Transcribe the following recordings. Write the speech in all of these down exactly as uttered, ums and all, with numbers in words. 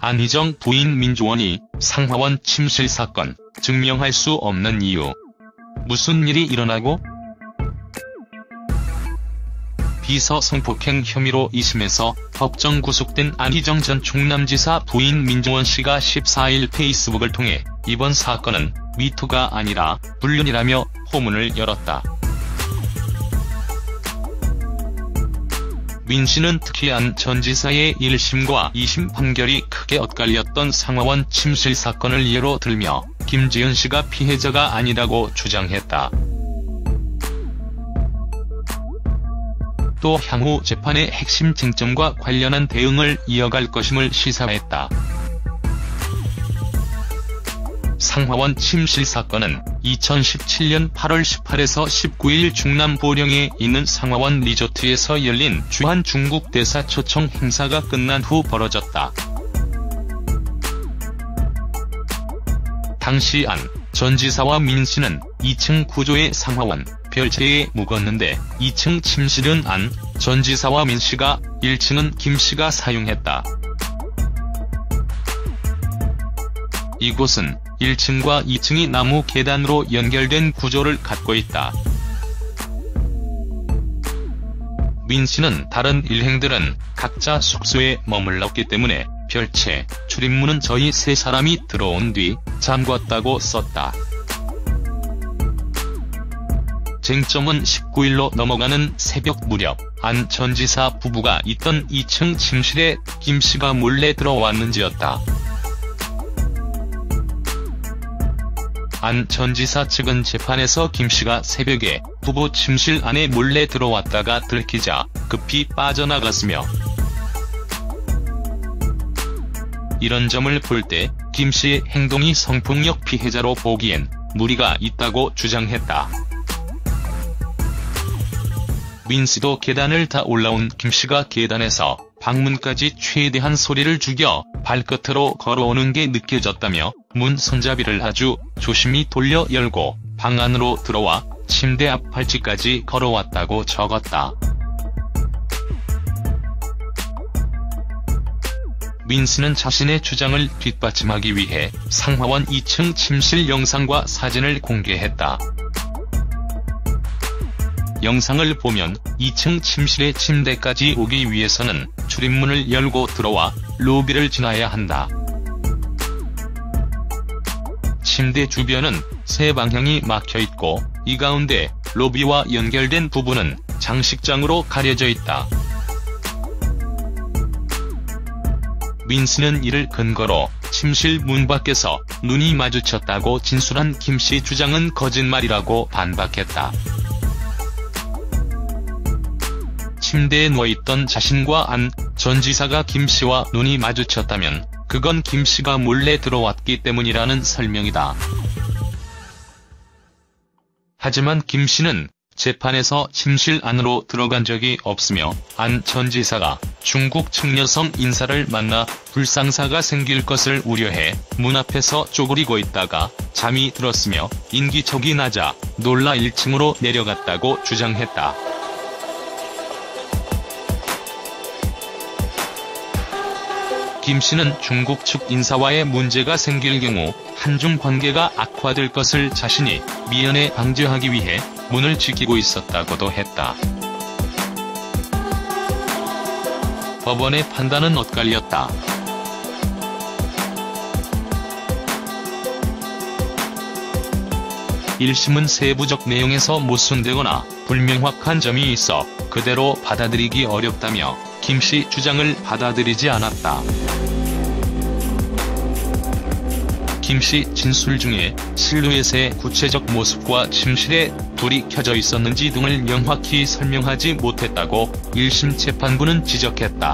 안희정 부인 민주원이 상하원 침실 사건 증명할 수 없는 이유. 무슨 일이 일어나고? 비서 성폭행 혐의로 이 심에서 법정 구속된 안희정 전 충남지사 부인 민주원 씨가 십사일 페이스북을 통해 이번 사건은 미투가 아니라 불륜이라며 포문을 열었다. 민 씨는 특히 안 전 지사의 일 심과 이 심 판결이 크게 엇갈렸던 상하원 침실 사건을 예로 들며 김지은 씨가 피해자가 아니라고 주장했다. 또 향후 재판의 핵심 쟁점과 관련한 대응을 이어갈 것임을 시사했다. 상하원 침실 사건은 이천십칠년 팔월 십팔일에서 십구일 충남 보령에 있는 상하원 리조트에서 열린 주한 중국 대사 초청 행사가 끝난 후 벌어졌다. 당시 안 전 지사와 민 씨는 이 층 구조의 상하원 별채에 묵었는데 이 층 침실은 안 전 지사와 민 씨가, 일 층은 김 씨가 사용했다. 이곳은 일 층과 이 층이 나무 계단으로 연결된 구조를 갖고 있다. 민 씨는 다른 일행들은 각자 숙소에 머물렀기 때문에 별채 출입문은 저희 세 사람이 들어온 뒤 잠궜다고 썼다. 쟁점은 십구일로 넘어가는 새벽 무렵 안 전 지사 부부가 있던 이 층 침실에 김 씨가 몰래 들어왔는지였다. 안 전 지사 측은 재판에서 김 씨가 새벽에 부부 침실 안에 몰래 들어왔다가 들키자 급히 빠져나갔으며 이런 점을 볼 때 김 씨의 행동이 성폭력 피해자로 보기엔 무리가 있다고 주장했다. 민 씨도 계단을 타 올라온 김 씨가 계단에서 방문까지 최대한 소리를 죽여 발끝으로 걸어오는 게 느껴졌다며 문 손잡이를 아주 조심히 돌려 열고 방 안으로 들어와 침대 앞 발치까지 걸어왔다고 적었다. 민 씨는 자신의 주장을 뒷받침하기 위해 상하원 이 층 침실 영상과 사진을 공개했다. 영상을 보면 이 층 침실의 침대까지 오기 위해서는 출입문을 열고 들어와 로비를 지나야 한다. 침대 주변은 세 방향이 막혀있고 이 가운데 로비와 연결된 부분은 장식장으로 가려져 있다. 민 씨는 이를 근거로 침실 문 밖에서 눈이 마주쳤다고 진술한 김 씨 주장은 거짓말이라고 반박했다. 침대에 누워있던 자신과 안 전 지사가 김 씨와 눈이 마주쳤다면 그건 김 씨가 몰래 들어왔기 때문이라는 설명이다. 하지만 김 씨는 재판에서 침실 안으로 들어간 적이 없으며 안 전 지사가 중국 측 여성 인사를 만나 불상사가 생길 것을 우려해 문 앞에서 쪼그리고 있다가 잠이 들었으며 인기척이 나자 놀라 일 층으로 내려갔다고 주장했다. 김 씨는 중국 측 인사와의 문제가 생길 경우 한중 관계가 악화될 것을 자신이 미연에 방지하기 위해 문을 지키고 있었다고도 했다. 법원의 판단은 엇갈렸다. 일 심은 세부적 내용에서 모순되거나 불명확한 점이 있어 그대로 받아들이기 어렵다며 김 씨 주장을 받아들이지 않았다. 김 씨 진술 중에 실루엣의 구체적 모습과 침실에 불이 켜져 있었는지 등을 명확히 설명하지 못했다고 일 심 재판부는 지적했다.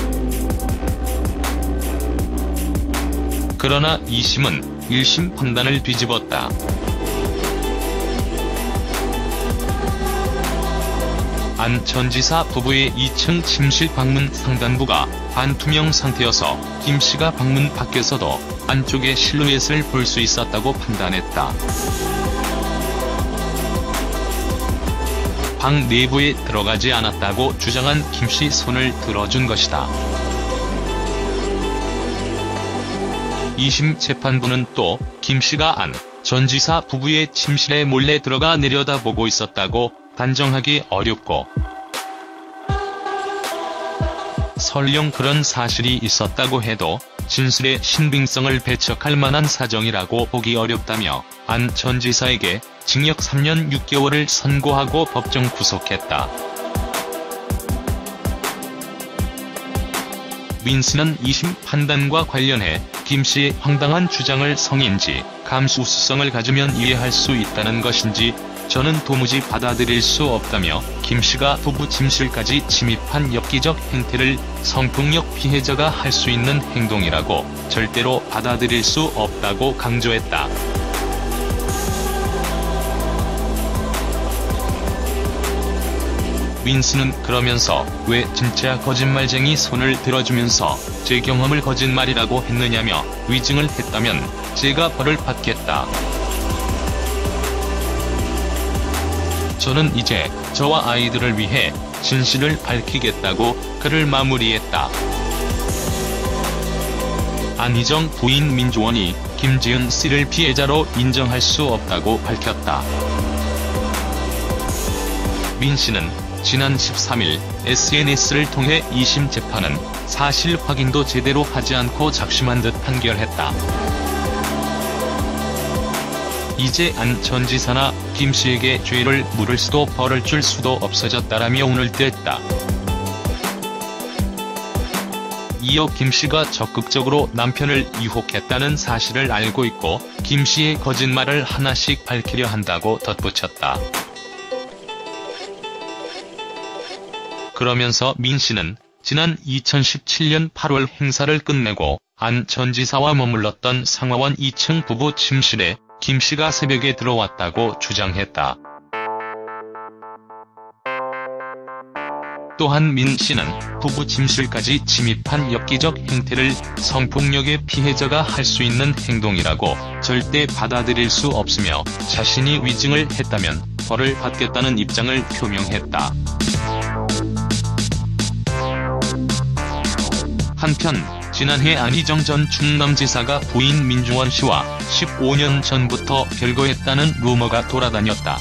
그러나 이 심은 일 심 판단을 뒤집었다. 안 전 지사 부부의 이 층 침실 방문 상단부가 반투명 상태여서 김 씨가 방문 밖에서도 안쪽의 실루엣을 볼 수 있었다고 판단했다. 방 내부에 들어가지 않았다고 주장한 김 씨 손을 들어준 것이다. 이심 재판부는 또 김씨가 안 전 지사 부부의 침실에 몰래 들어가 내려다보고 있었다고 단정하기 어렵고, 설령 그런 사실이 있었다고 해도 진술의 신빙성을 배척할 만한 사정이라고 보기 어렵다며 안 전 지사에게 징역 삼 년 육 개월을 선고하고 법정 구속했다. 민씨는 이심 판단과 관련해 김씨의 황당한 주장을 성인지 감수성을 가지면 이해할 수 있다는 것인지 저는 도무지 받아들일 수 없다며 김씨가 부부 침실까지 침입한 엽기적 행태를 성폭력 피해자가 할 수 있는 행동이라고 절대로 받아들일 수 없다고 강조했다. 민씨는 그러면서 왜 진짜 거짓말쟁이 손을 들어주면서 제 경험을 거짓말이라고 했느냐며 위증을 했다면 제가 벌을 받겠다. 저는 이제 저와 아이들을 위해 진실을 밝히겠다고 글을 마무리했다. 안희정 부인 민중원이 김지은 씨를 피해자로 인정할 수 없다고 밝혔다. 민씨는 지난 십삼일 에스엔에스를 통해 이심 재판은 사실 확인도 제대로 하지 않고 작심한 듯 판결했다. 이제 안 전 지사나 김씨에게 죄를 물을 수도 벌을 줄 수도 없어졌다라며 운을 뗐다. 이어 김씨가 적극적으로 남편을 유혹했다는 사실을 알고 있고 김씨의 거짓말을 하나씩 밝히려 한다고 덧붙였다. 그러면서 민씨는 지난 이천십칠년 팔월 행사를 끝내고 안 전 지사와 머물렀던 상하원 이 층 부부 침실에 김씨가 새벽에 들어왔다고 주장했다. 또한 민씨는 부부 침실까지 침입한 엽기적 행태를 성폭력의 피해자가 할 수 있는 행동이라고 절대 받아들일 수 없으며 자신이 위증을 했다면 벌을 받겠다는 입장을 표명했다. 한편 지난해 안희정 전 충남지사가 부인 민중원 씨와 십오 년 전부터 별거했다는 루머가 돌아다녔다.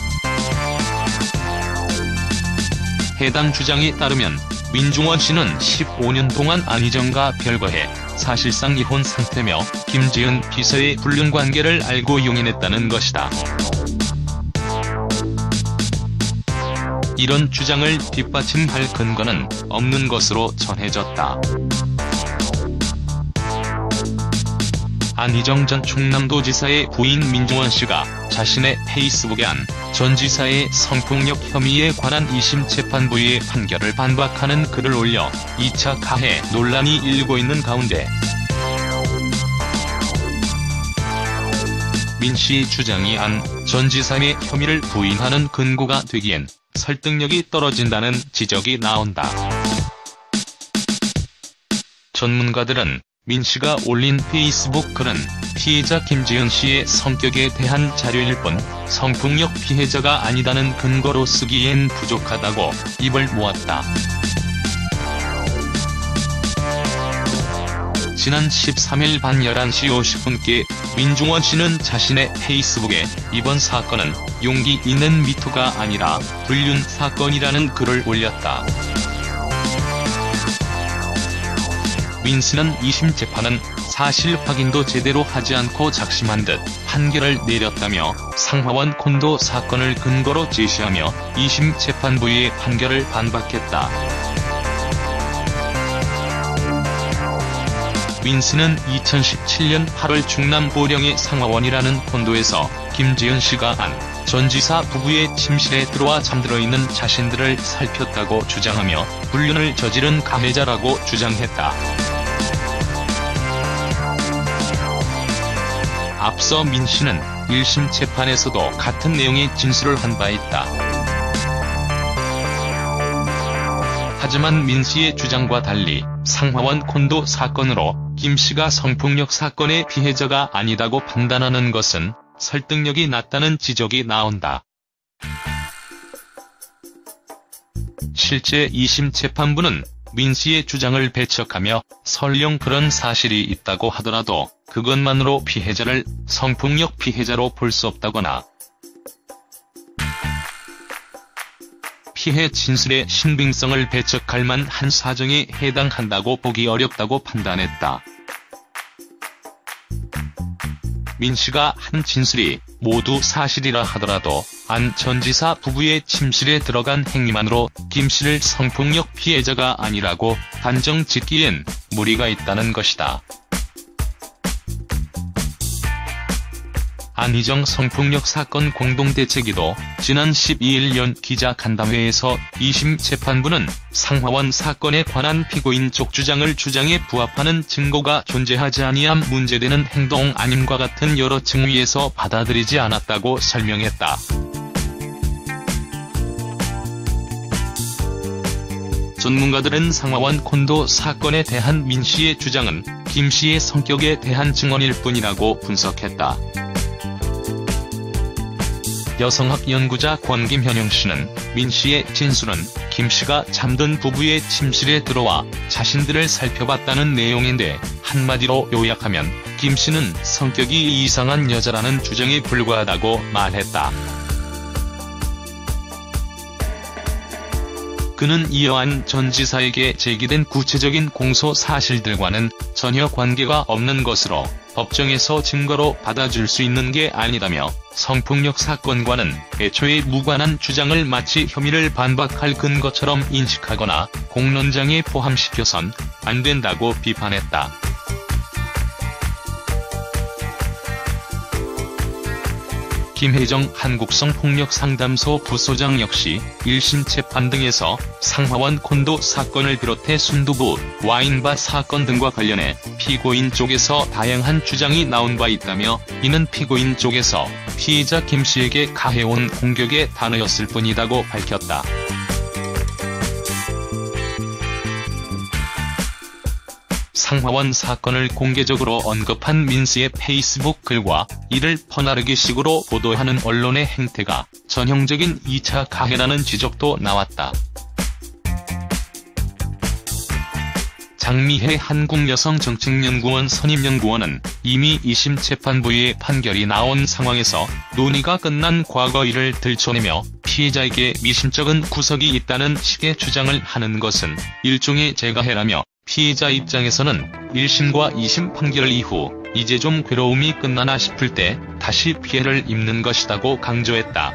해당 주장에 따르면 민중원 씨는 십오 년 동안 안희정과 별거해 사실상 이혼 상태며 김지은 비서의 불륜 관계를 알고 용인했다는 것이다. 이런 주장을 뒷받침할 근거는 없는 것으로 전해졌다. 안희정 전 충남도지사의 부인 민중원 씨가 자신의 페이스북에 안 전 지사의 성폭력 혐의에 관한 이심 재판부의 판결을 반박하는 글을 올려 이 차 가해 논란이 일고 있는 가운데 민씨의 주장이 안 전 지사의 혐의를 부인하는 근거가 되기엔 설득력이 떨어진다는 지적이 나온다. 전문가들은 민씨가 올린 페이스북 글은 피해자 김지은 씨의 성격에 대한 자료일 뿐 성폭력 피해자가 아니다는 근거로 쓰기엔 부족하다고 입을 모았다. 지난 십삼일 밤 열한 시 오십 분께 민중원 씨는 자신의 페이스북에 이번 사건은 용기 있는 미투가 아니라 불륜 사건이라는 글을 올렸다. 민씨는 이심 재판은 사실 확인도 제대로 하지 않고 작심한 듯 판결을 내렸다며 상하원 콘도 사건을 근거로 제시하며 이심 재판부의 판결을 반박했다. 민씨는 이천십칠년 팔월 충남 보령의 상하원이라는 콘도에서 김지은 씨가 안 전 지사 부부의 침실에 들어와 잠들어 있는 자신들을 살폈다고 주장하며 불륜을 저지른 가해자라고 주장했다. 앞서 민씨는 일심 재판에서도 같은 내용의 진술을 한 바 있다. 하지만 민씨의 주장과 달리 상하원 콘도 사건으로 김씨가 성폭력 사건의 피해자가 아니다고 판단하는 것은 설득력이 낮다는 지적이 나온다. 실제 이심 재판부는 민씨의 주장을 배척하며 설령 그런 사실이 있다고 하더라도 그것만으로 피해자를 성폭력 피해자로 볼 수 없다거나 피해 진술의 신빙성을 배척할 만한 사정에 해당한다고 보기 어렵다고 판단했다. 민 씨가 한 진술이 모두 사실이라 하더라도 안 전 지사 부부의 침실에 들어간 행위만으로 김 씨를 성폭력 피해자가 아니라고 단정 짓기엔 무리가 있다는 것이다. 안희정 성폭력 사건 공동대책위도 지난 십이일 연 기자간담회에서 이심 재판부는 상화원 사건에 관한 피고인 쪽 주장을 주장에 부합하는 증거가 존재하지 아니함 문제되는 행동 아님과 같은 여러 층위에서 받아들이지 않았다고 설명했다. 전문가들은 상화원 콘도 사건에 대한 민 씨의 주장은 김 씨의 성격에 대한 증언일 뿐이라고 분석했다. 여성학 연구자 권김현영 씨는 민 씨의 진술은 김 씨가 잠든 부부의 침실에 들어와 자신들을 살펴봤다는 내용인데 한마디로 요약하면 김 씨는 성격이 이상한 여자라는 주장에 불과하다고 말했다. 그는 이어 안 전 지사에게 제기된 구체적인 공소 사실들과는 전혀 관계가 없는 것으로 법정에서 증거로 받아줄 수 있는 게 아니라며 성폭력 사건과는 애초에 무관한 주장을 마치 혐의를 반박할 근거처럼 인식하거나 공론장에 포함시켜선 안 된다고 비판했다. 김혜정 한국성폭력상담소 부소장 역시 일심 재판 등에서 상화원 콘도 사건을 비롯해 순두부, 와인바 사건 등과 관련해 피고인 쪽에서 다양한 주장이 나온 바 있다며 이는 피고인 쪽에서 피의자 김 씨에게 가해온 공격의 단어였을 뿐이다고 밝혔다. 상화원 사건을 공개적으로 언급한 민 씨의 페이스북 글과 이를 퍼나르기 식으로 보도하는 언론의 행태가 전형적인 이 차 가해라는 지적도 나왔다. 장미혜 한국여성정책연구원 선임연구원은 이미 이심 재판부의 판결이 나온 상황에서 논의가 끝난 과거 일을 들춰내며 피해자에게 미심쩍은 구석이 있다는 식의 주장을 하는 것은 일종의 재가해라며 피해자 입장에서는 일심과 이심 판결 이후 이제 좀 괴로움이 끝나나 싶을 때 다시 피해를 입는 것이라고 강조했다.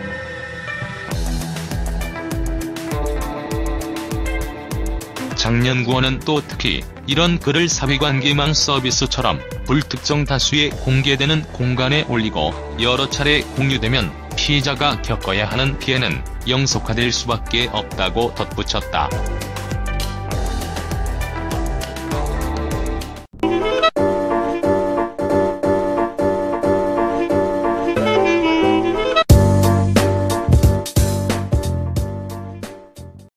장 연구원은 또 특히 이런 글을 사회관계망 서비스처럼 불특정 다수의 공개되는 공간에 올리고 여러 차례 공유되면 피해자가 겪어야 하는 피해는 영속화될 수밖에 없다고 덧붙였다.